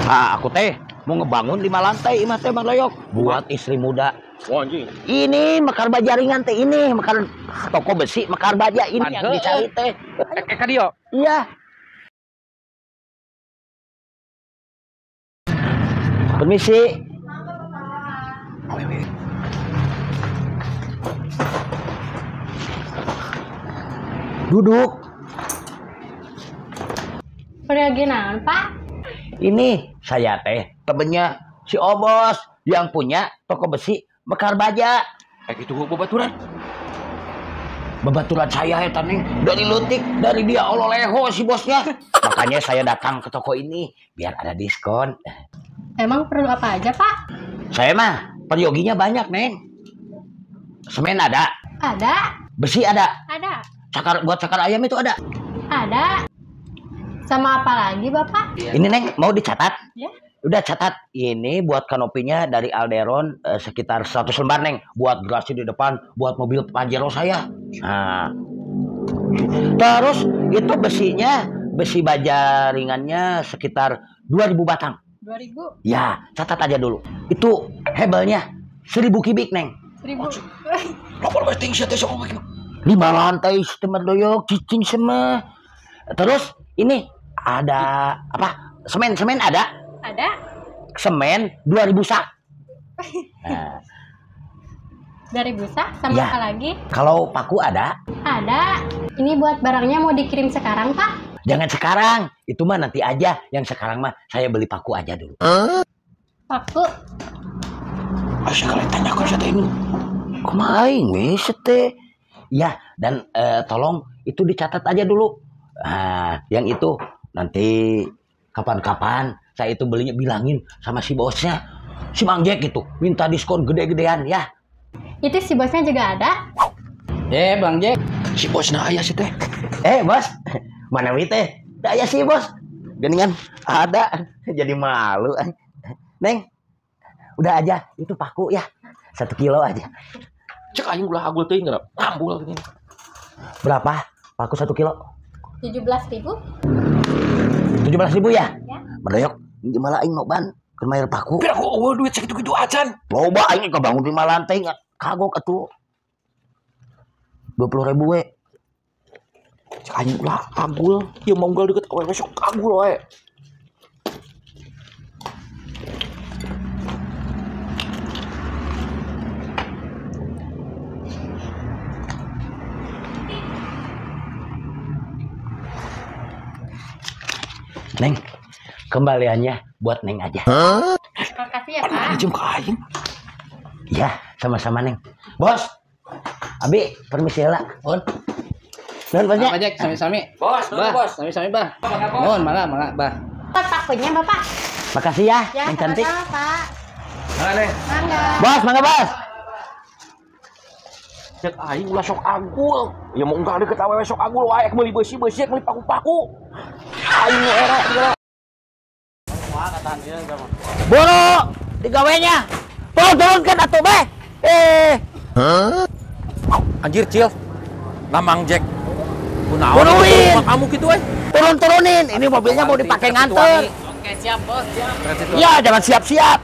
Ah, aku teh mau ngebangun 5 lantai imah teh Mang Loyok buat istri muda. Oh, anjing. Ini mekar baja ringan teh, ini mekar toko besi mekar baja ini yang dicari teh. Kadio. Iya. Permisi. Duduk. Pergi naon, Pak? Ini saya teh temennya si Obos yang punya toko besi mekar baja. Itu babaturan. Babaturan saya eta nih dari leutik, dari dia ololeho si bosnya. Makanya saya datang ke toko ini biar ada diskon. Emang perlu apa aja, Pak? Saya mah peryoginya banyak, Neng. Semen ada, Ada. besi ada, Ada. buat cakar ayam itu ada. Ada. Sama apa lagi, Bapak? Ini Neng mau dicatat? Ya. Udah catat. Ini buat kanopinya dari Alderon sekitar 100 lembar Neng. Buat garasi di depan, buat mobil Pajero saya. Nah. Terus itu besinya, besi baja ringannya sekitar 2000 batang. 2000. Ya, catat aja dulu. Itu hebelnya 1000 kubik Neng. 1000. Lapor westing sia teh sok 5 lantai teman doyok, cicing semua. Terus ini ada apa? Semen ada? Ada. Semen 2000 sak. Nah, Dari busa sama Ya. apa lagi? kalau paku ada, Ada. Ini buat barangnya mau dikirim sekarang, Pak? jangan sekarang. Itu mah nanti aja. Yang sekarang mah saya beli paku aja dulu. Paku. Asya kalian tanyakan saya teh ini. Kumaha aing wis teh. Ya, dan tolong itu dicatat aja dulu. Nah, yang itu nanti kapan-kapan saya itu belinya bilangin sama si bosnya. Si Mang Jack itu minta diskon gede-gedean ya. Itu si bosnya juga ada. Bang Jack. Si bosna aya sih teh. Bos, mana wi teh? Da aya si bos. Geningan ada. Jadi malu. Neng, udah aja itu paku ya. 1 kilo aja. Cek aing ulah agul teuing geura. Ambul gini. Berapa? Paku 1 kilo? 17.000. 17.000 ya? Ya. Mendoyok, gimana aing noban ke mayar paku? Pira aku eueuh duit sakitu-kitu acan. Loba aing kebangun 5 lantai nggak kagok atuh. 20.000 we. Cek aing ulah agul. Ieu monggal deket awewe sok agul we. Neng, kembaliannya buat Neng aja. Makasih ya, Pak. Dijem ka aing. Iya, sama-sama Neng. Bos, Abi, permisi lah. Pun. Nuhun bosnya. Pak Jack, sami-sami. Bos, Bah, bos. sami-sami, Bah. Mohon, mangga, Bah. Pakunya, Bapak. Makasih ya, Ya, Neng cantik. sama-sama, Pak. Mana nih? Mangga. Bos, mangga bos. Cek aing ulah sok agul. Ya monggal deket awewe sok agul wae meuli besi-besi meuli paku-paku. Aing nu era geura. Buru, digawenya. Turunkan atuh be. Anjir, Cil. Namang Jack. Kunaon? Buruin. Kamu gitu we. Turunin. Ini mobilnya mau dipakai nganter. Oke, siap, Bos. Siap. Iya, jangan siap-siap.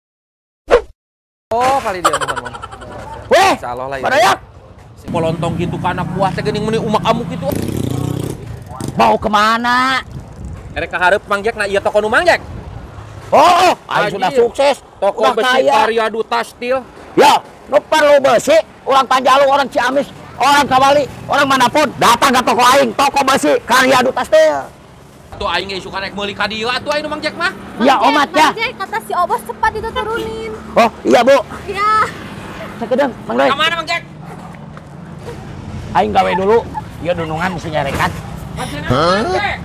Oh, kali dia mohon. Weh, Insyaallah lah. Badoyak, Si polontong gitu kana puas teh geuning meuni umak kamu gitu. mau kemana? Erek ka hareup Mang Jack na ieu toko nu Mang Jack. Oh, aing sudah Anjir. sukses. Toko Udah besi kaya. Karya Duta Steel. Ya, nu perlu besi, orang Panjalu, orang Ciamis, orang Kawali, orang manapun datang ke toko aing, toko besi Karya Duta Steel. Tuh aing ge suka naik meuli ka dieu atuh aing nu Mang Jack mah. Ya, omat ya. Bang Jack, kata si Obos cepat itu turunin. Oh, iya Bu. Ya. Sakedeung, Mang Doy. Ka mana Mang Jack? Aing gawe dulu. Ieu dunungan mesti nyarekan. Mang Jack.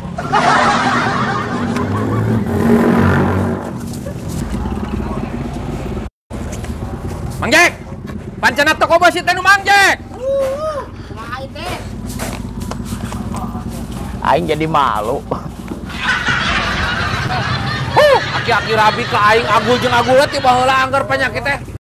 Mang Jack. Pancana toko besi teh nu Mang Jack. Aing jadi malu. Aki-aki rabi ka aing agul jeung agul ti baheula anggar penyakit teh.